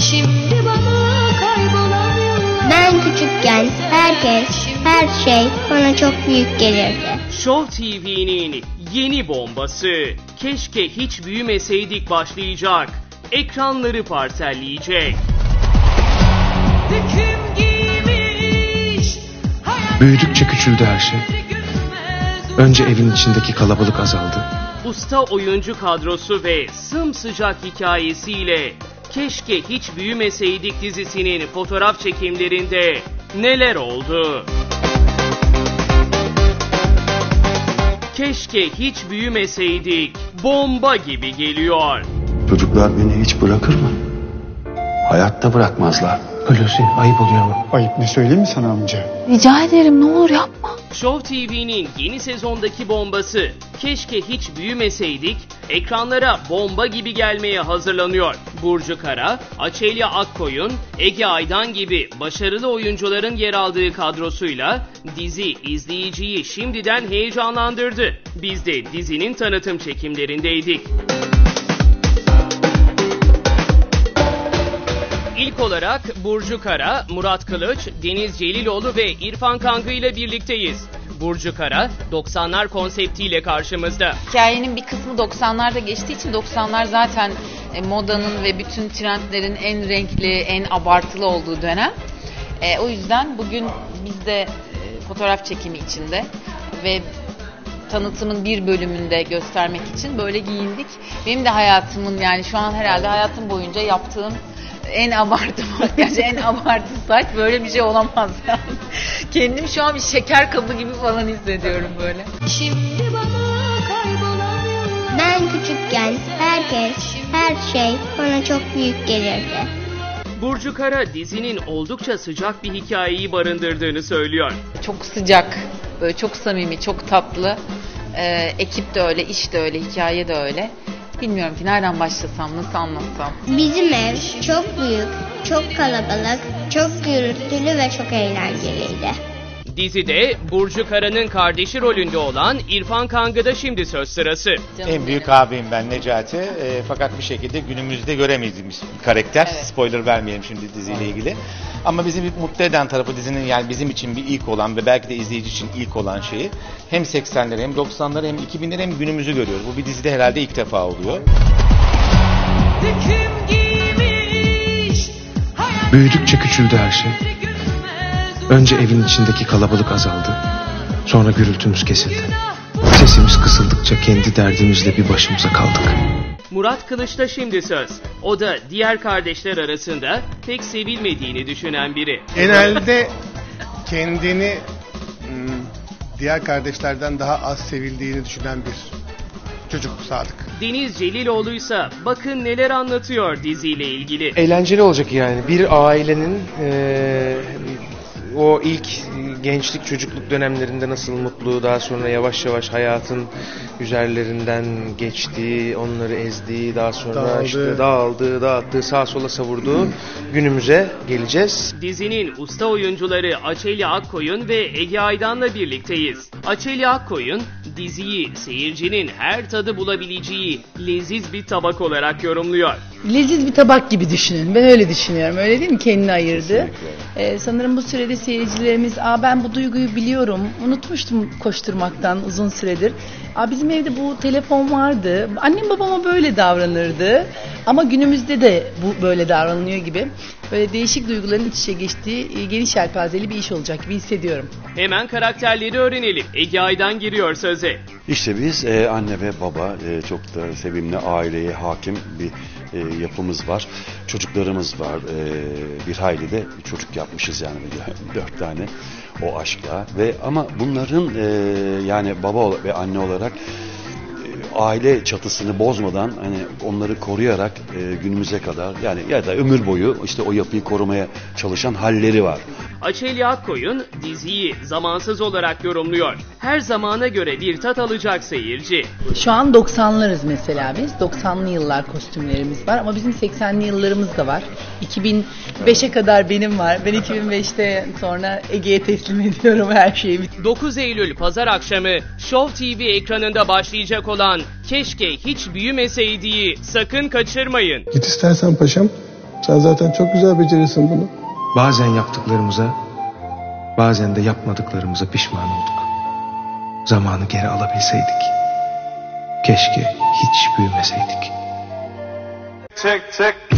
Şimdi bana kaybolan yıllar. Ben küçükken herkes, her şey bana çok büyük gelirdi. Show TV'nin yeni bombası Keşke Hiç Büyümeseydik başlayacak. Ekranları parselleyecek. Hüküm giymiş. Büyüdükçe küçüldü her şey. Önce evin içindeki kalabalık azaldı. Usta oyuncu kadrosu ve sımsıcak hikayesiyle Keşke Hiç Büyümeseydik dizisinin fotoğraf çekimlerinde neler oldu? Keşke Hiç Büyümeseydik bomba gibi geliyor. Çocuklar beni hiç bırakır mı? Hayatta bırakmazlar. Hulusi, ayıp oluyor ama. Ayıp ne söyleyeyim mi sana amca? Rica ederim, ne olur yapma. Show TV'nin yeni sezondaki bombası Keşke Hiç Büyümeseydik ekranlara bomba gibi gelmeye hazırlanıyor. Burcu Kara, Açelya Akkoyun, Ege Aydan gibi başarılı oyuncuların yer aldığı kadrosuyla dizi izleyiciyi şimdiden heyecanlandırdı. Biz de dizinin tanıtım çekimlerindeydik. İlk olarak Burcu Kara, Murat Kılıç, Deniz Celiloğlu ve İrfan Kangı ile birlikteyiz. Burcu Kara, 90'lar konseptiyle karşımızda. Hikayenin bir kısmı 90'larda geçtiği için 90'lar zaten modanın ve bütün trendlerin en renkli, en abartılı olduğu dönem. O yüzden bugün biz de fotoğraf çekimi içinde ve tanıtımın bir bölümünde göstermek için böyle giyindik. Benim de hayatımın, yani şu an herhalde hayatım boyunca yaptığım en abartı makyaj, en abartı saç, böyle bir şey olamaz yani. Kendimi şu an bir şeker kabı gibi falan hissediyorum böyle. Şimdi bana kaybolan yıllar. Ben küçükken herkes, her şey bana çok büyük gelirdi. Burcu Kara dizinin oldukça sıcak bir hikayeyi barındırdığını söylüyor. Çok sıcak, böyle çok samimi, çok tatlı. Ekip de öyle, iş de öyle, hikaye de öyle. Bilmiyorum ki nereden başlasam, nasıl anlatsam. Bizim ev çok büyük, çok kalabalık, çok gürültülü ve çok eğlenceliydi. Dizide Burcu Kara'nın kardeşi rolünde olan İrfan Kangı'da şimdi söz sırası. En büyük abim ben Necati. Fakat bir şekilde günümüzde göremediğimiz bir karakter. Evet. Spoiler vermeyelim şimdi diziyle ilgili. Ama bizi bir mutlu eden tarafı dizinin, yani bizim için bir ilk olan ve belki de izleyici için ilk olan şeyi hem 80'leri hem 90'ları hem 2000'leri hem günümüzü görüyoruz. Bu bir dizide herhalde ilk defa oluyor. Hüküm giymiş. Büyüdükçe küçüldü her şey. Önce evin içindeki kalabalık azaldı. Sonra gürültümüz kesildi. Sesimiz kısıldıkça kendi derdimizle bir başımıza kaldık. Murat Kılıç'ta şimdi söz. O da diğer kardeşler arasında pek sevilmediğini düşünen biri. Genelde kendini diğer kardeşlerden daha az sevildiğini düşünen bir çocuk Sadık. Deniz Celiloğlu'ysa bakın neler anlatıyor diziyle ilgili. Eğlenceli olacak yani. Bir ailenin o ilk gençlik, çocukluk dönemlerinde nasıl mutlu, daha sonra yavaş yavaş hayatın üzerlerinden geçtiği, onları ezdiği, daha sonra işte dağıldığı, dağıttığı, sağa sola savurduğu günümüze geleceğiz. Dizinin usta oyuncuları Açelya Akkoyun ve Ege Aydan'la birlikteyiz. Açelya Akkoyun diziyi seyircinin her tadı bulabileceği leziz bir tabak olarak yorumluyor. Leziz bir tabak gibi düşünün. Ben öyle düşünüyorum. Öyle değil mi? Kendini ayırdı. Sanırım bu sürede seyircilerimiz, ben bu duyguyu biliyorum. Unutmuştum koşturmaktan uzun süredir. Bizim evde bu telefon vardı. Annem babama böyle davranırdı. Ama günümüzde de bu böyle davranılıyor gibi. Böyle değişik duyguların iç içe geçtiği geniş yelpazeli bir iş olacak gibi hissediyorum. Hemen karakterleri öğrenelim. Ege Aydan giriyor söze. İşte biz anne ve baba, çok da sevimli, aileye hakim bir yapımız var. Çocuklarımız var. Bir hayli de çocuk yapmışız yani 4 tane o aşkla. Ama bunların yani baba ve anne olarak aile çatısını bozmadan, hani onları koruyarak günümüze kadar, yani ya da ömür boyu işte o yapıyı korumaya çalışan halleri var. Açelya Akkoyun diziyi zamansız olarak yorumluyor. Her zamana göre bir tat alacak seyirci. Şu an 90'larız mesela biz. 90'lı yıllar kostümlerimiz var ama bizim 80'li yıllarımız da var. 2005'e kadar benim var. Ben 2005'te sonra Ege'ye teslim ediyorum her şeyi. 9 Eylül Pazar akşamı Show TV ekranında başlayacak olan Keşke Hiç Büyümeseydi'yi sakın kaçırmayın. Git istersen paşam. Sen zaten çok güzel becerirsin bunu. Bazen yaptıklarımıza, bazen de yapmadıklarımıza pişman olduk. Zamanı geri alabilseydik. Keşke hiç büyümeseydik. Çek çek.